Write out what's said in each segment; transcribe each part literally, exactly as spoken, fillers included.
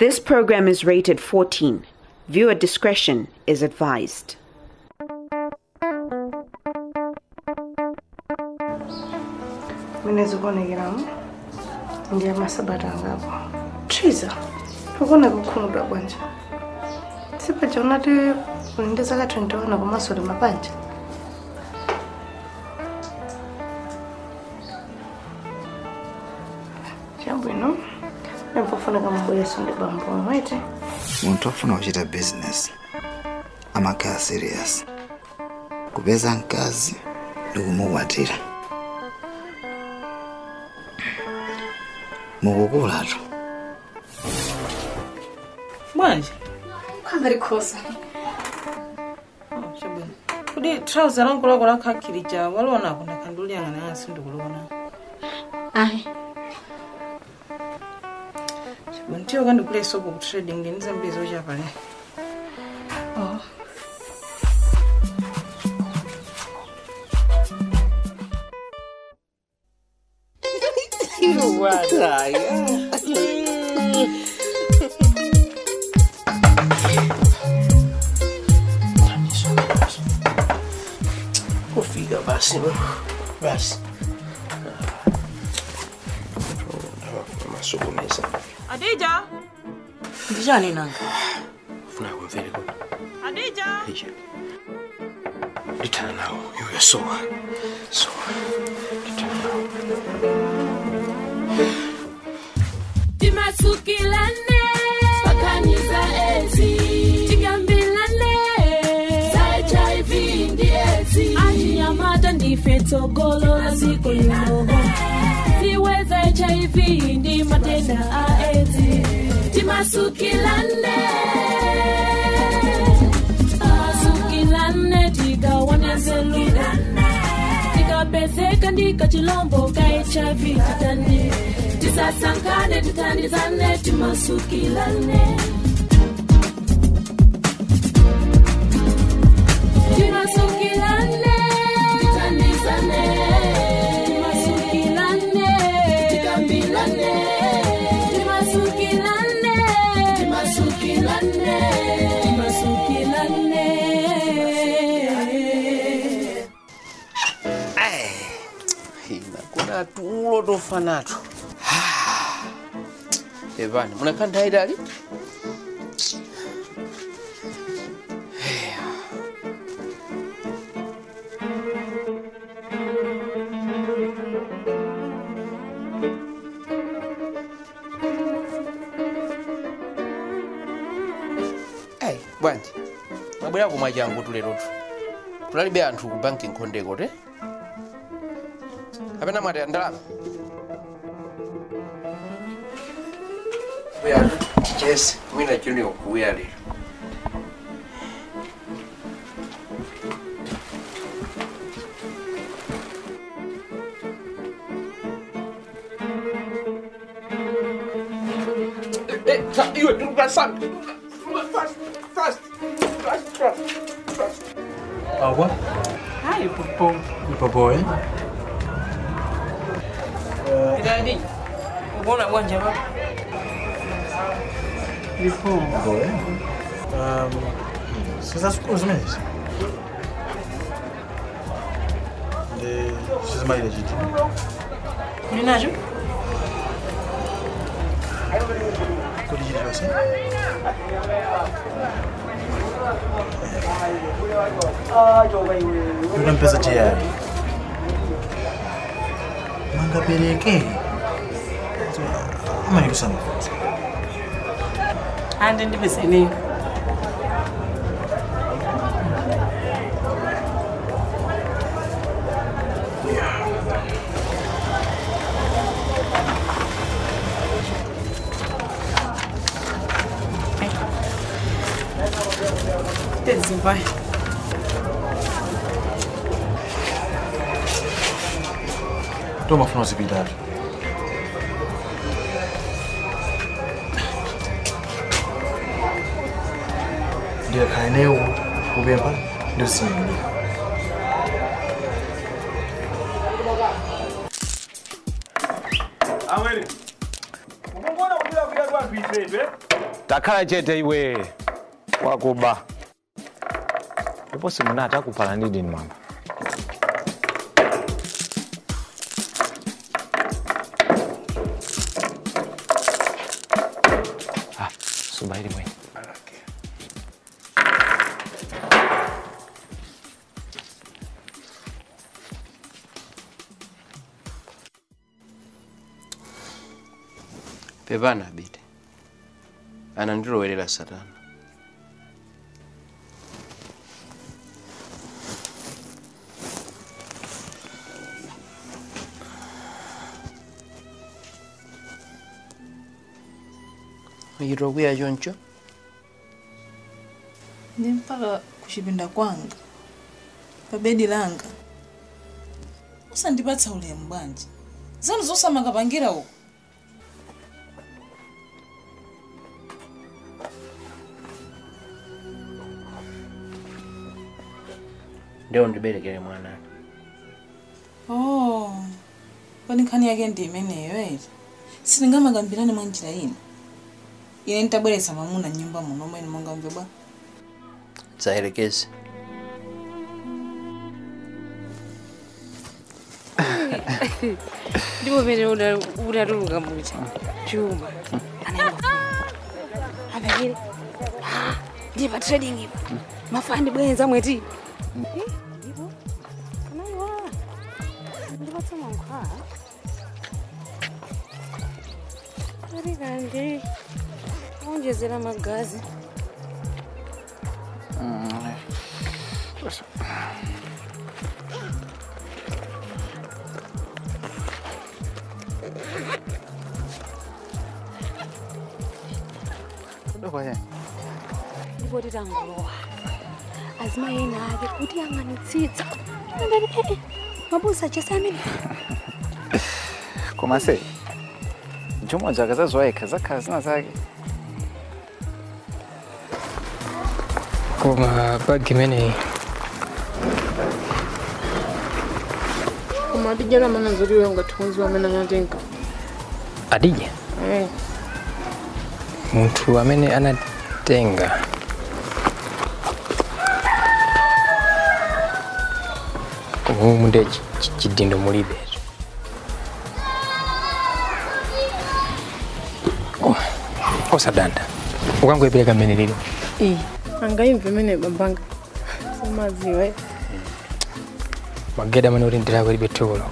This program is rated fourteen. Viewer discretion is advised. Minezi kuonekeramu ndi amasabata angapo. Triza, ukona kukhumudwa bwanje. Sipaja unati ndi zaka twenty-one kumasole mabanja. Chambwino, ndipofuna kamubwere sonde bambo mwete. Muntu ofuna kuchita business. Amakhala serious. Kupeza nkazi ndikumukwatira. Mukukula tu. Manje? Kwangari kosa. Oh, shabwe. Kudi trouser langu kola kakirija walona kuna kanduli yanga na sindu kulona. Ai. Shabwe ntiyo kandi kule soko ku trading ndiniza mbizo chapale. Oh. You what? Kufika basi basi. Masukumisa. Adija. Ndijani nanga. Funa kumvele ko. Adija. Adija. Litana nawo. You are so. So. Litana nawo. Timasukirane pakaniza ezi tigambilane H I V ndi ezi anyamata ndifeto golo la siku lino siweza H I V ndi matenda a ezi Timasukirane Timasukirane tigawane zelula tikapezeka ndika chilombo ka H I V titani Tisasankane tutandizane Timasukirane Timasukirane tutandizane Timasukirane tikambilane Timasukirane Timasukirane Timasukirane Ai. Hina kuna tulo tofanato. Evani, munakanda idali? Hey, bwanji. Mabwera kumwa jangu tulero tu. Tulalibe anthu ku banki nkondeko te. Kapena mwati ndalama. Yeah, yes, mina chuni okuya lero. Eh, sa iwe turuka sana. Fast, fast, fast, fast, fast. Ah, what? Hi, Popo. Popo, eh? Daddy. Ubona bwanje ba? Popo, eh? Um, vocês acham que os meses? De... Vocês mais legítimos? Menage? Que legítimo assim? Eu não penso que é. Manga pereke. Ama hiyo sana. Ande ndibeseni. Tezi vai. Toma flexibilidade. Dia kaineu ubemba ndio sini. Awele. Mbona unataka kuja kwa bitrate? Takhala chete iwe. Wakuba. Ndipo simunata kuphala ndini mama. Ah, subairi mwe. Pepana bite. Anandilowerera Satana. Yiro kuya choncho? Ndi mpaka kuchipinda kwanga. Pa bedi langa. Usandipatsa ulemu bwanji. Zanu zosamakapangira uko. Ndio ndiberekere mwana. Oh. Kwani nkhani yake ndi imeneyo eti. Sindingamagambirane mwa njira ina. Ine nitabweresa mamuna nyumba muno mwe nimongamve bwa. Zaherekeze. Ndipo vile una unarunga mucha. Chuma. Anaenda. Abagire. Ah, ndiba trading iba. Mafandi bwenza mweti. Eh? Ndipo. Kana yo. Ndiba tsama nkha. Ari kange. Ongezera magazi. Mm. Ndokwaya. Ndipo titangolowa. Azima yena ake kuti anganitsitsa. Ndani eh eh. Mabusa chesamini. Koma se. Njomo jakaza zoeka zakazina zake. Koma bagi mene. Koma adijana mana nzuri wewe ngatunzi wamena nyatenga. Adija? Eh. Muntu amene anatenga. Umu munde chidindo mulibe. Oh, osadanda. Ukangu epeleka mene lilo. Eh, angaimve mene bambanga. Samaziwe. Mageda mane urindira ko libetolo.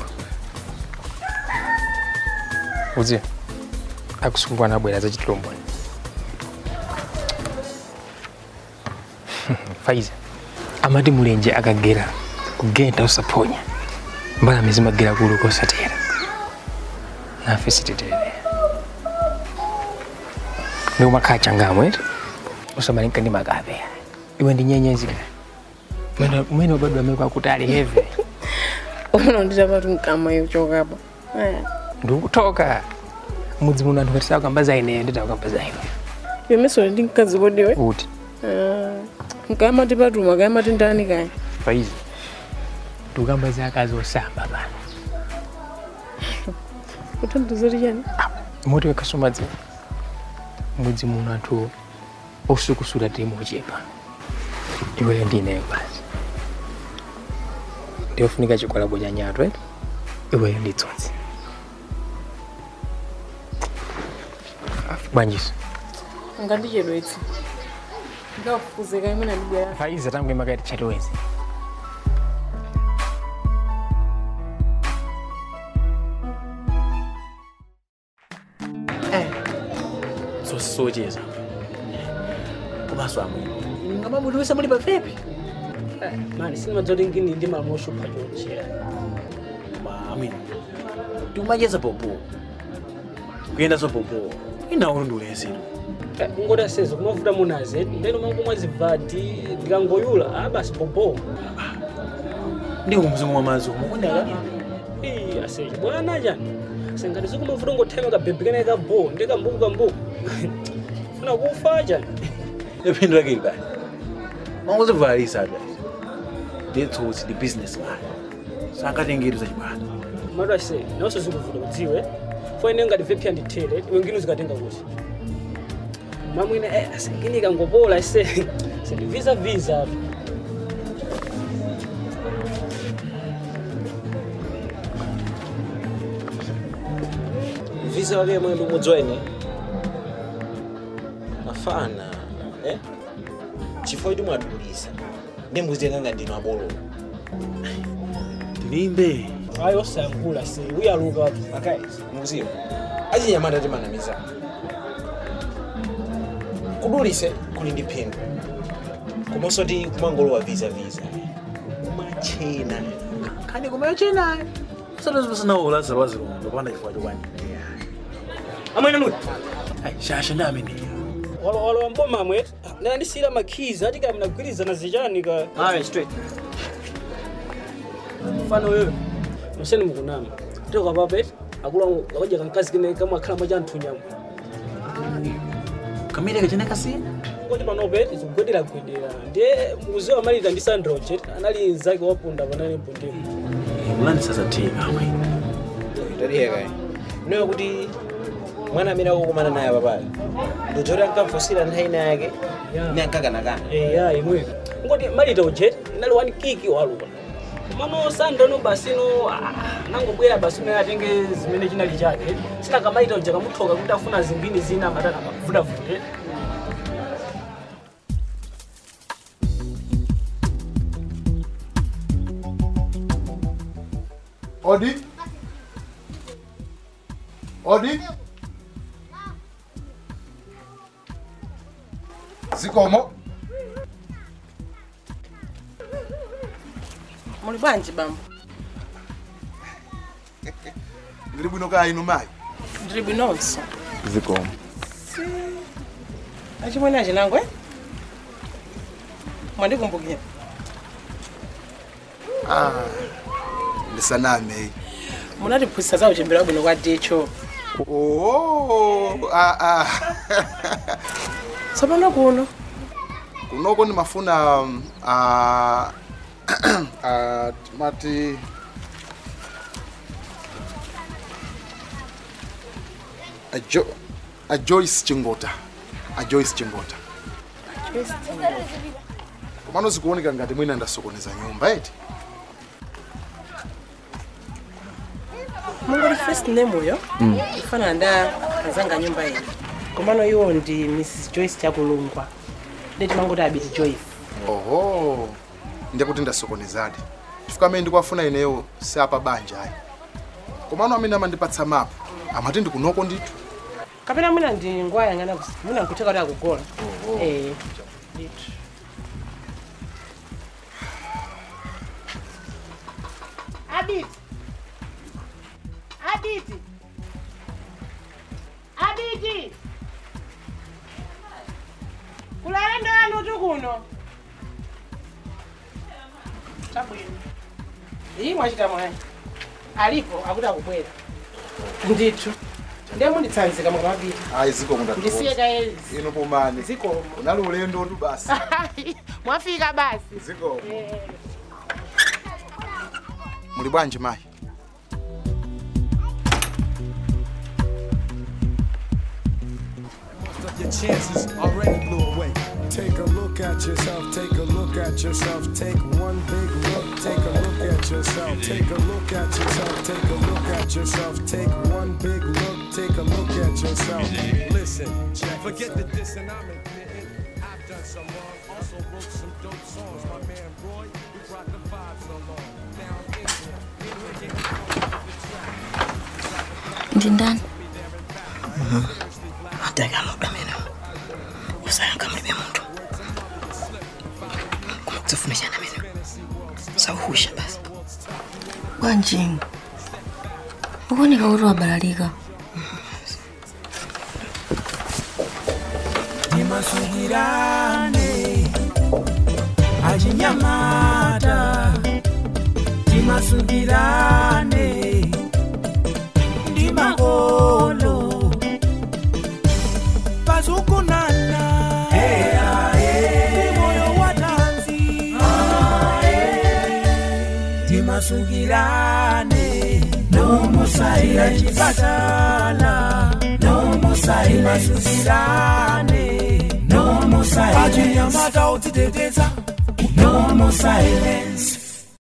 Uzi. Akusumbwa na bwera za chitlombo. Faiza. Amadi mulenje akagera kugenda usaponya. Mbala mizima gira kuluko satera. Na fesitete. Ndio makacha ngamwe. Usamalika ndi magabe. Iwe ndi nyenyezi. Mwene mwene bado amekuwa kutali heavy. Ono nditapatu nkama yochoka apa. Eh. Ndikutoka. Mudzi muno anthu katisa kwambaza ine nditakwambaza ine. Yemeso ndi nkazi bodiwe. Uti. Ah. Nkama tipatu makama tindani kaya. Faizi. Tukambaza akazi osamba bana. Utanduzori yani. Moti wekasomadzi. Mudzi muno anthu osukusula timo chepa. Iwe ndine basi. Ndiofunika chikwalabo cha nyato eh. Iwe nditsotsi. Banjis. Ngandichedwetsi. Ngafuze kai mena ndibya. Faiza tangu makati chatowezi. Eh. So sojeza. Kumaswa mwe. Ngama mudu wesa muli bafepi. Eh, mani sina madzoti ngini ndi mamosho pachochera. Mami. Tumajeza popo. Kuyenda so popo. Ina urundulezero. Eh, ngoda sezo kumavuta munaze, ndeno mangu mwazivati ndikangoyula abasi popo. Ndiwo mzimu wa mazo mukonda kani? Eh, aseje bwana jani. Sengati zikumavuta ngothema kabebekene ka bo, ndeka mbuku ka mbuku. Funa kufa jani. Epindura ke bani. Mangu zivalisa bani. Ndetso the businessman. Sangatengeri za chibana. Mara se, naso zikuvuta kudziwe. Fine ngati vepya ndithere, wengine zikatenga kusi. mamwine eh asinginika ngopola ise visa visa visa wake mwendo mudzwene afana eh chifo ndi mwadulisa ndi mbuzi nganga ndino abolo tilimbe ayo sankula se uyaluka watu akai muziyo ajinyamata timanamiza kudulise kuli ndi phindu komanso ti kumangolowa visa visa kumachena kani kumachena solo zibasanawola zabazilongo panda chifukwa chokwani amwene muti ai shasha ndamene walo walo amboma mwetu na ndisira makhizi ati kama mnagwiriza na zijani ka ah straight mfano wewe mseni mkunama toka papet akula ngoja kankazi kine kama akhala maja nthunyamo kamile kachena kasi ngoja panopet izugwedera gwedera ndiye muzi wa malita ndi Sandrojet anali nzake wapunda panali mpundimo mulani sasa tika amwe tariye kai no kuti mwana amene akukumana naye papayo ndojora nkamfusira nthawi yake ni ankakana kana eh ya imwe ngoti malita ujet inali one kiki waluka mano Sandro basi no nangobwera basi no atenge zimene chinali chake sina kamaita uja kamuthoka kuti afuna zimbini zina matana kuvuta vute Odi? Odi? Zikomo? Muli bwanji bambo? Ndiri bwino kaya inu mayi? Ndiri bwinonso. Zikomo. Achimwene achinangwe? Mwandikumbukira? Ah. Ndisaname. Munati phutsa za uchembera bwino kwa decho. Oh, ah ah. Sabana kuno. Kunoko ni mafuna ah ah mati a jo a Joyce Chingota. A Joyce Chingota. Joyce Chingota. Komano zikuoneka ngati mwina ndasokoneza nyumba eti. Mungu first name uyo. Mm. Ifana nda kazanga nyumba hii. Komano yo ndi Missus Joyce Chakulungwa. Ndeti mangu da abiti Joyce. Oho. Ndikuti ndasokonezadi. Chifukwa mimi ndikwafuna ineyo sapa banja ayi. Komano amene amandipatsa mapu. Amati ndikunoko nditu. Kapena mwina ndi ngwaya ngana mwina nkuteka kuti akugona. Oho. Eh. Nditu. Abiti. Abiti. Abiti. Kulale ndo anu tu kuno. Chabwino. Iyi mwachita mwayi. Alipo akuta kubwera. Nditu. Ndiye munditsanzika mwabiti. Ayi ziko munda. Ndisiye kaye. Ino pomani. Ziko. Unali ulendo tu basi. Mwafika basi. Ziko. Muli bwanji mayi? Your chances already blew away. Take a look at yourself, take a look at yourself, take one big look, take a look at yourself, take a look at yourself, take a look at yourself, take one big look, take a look at yourself. Listen, forget the diss and I'm admitting I've done some wrong, also wrote some dope songs. My man Roy, we brought the vibes along. Now I'm into it. Ndindani? Mhm. Ataka muda mena. Usaya kama ibe muntu. Kumkufunisha na mena. Sawusha basi. Wanjing. Ubone ka uri wabalalika. Timasukirane ajinyamata. Timasukirane ndi magolo pasukunana hey hey moyo watanzi hey Timasukirane no musaira chipatala no musaira Timasukirane more silence. Achinyamata utiteteza. No more silence.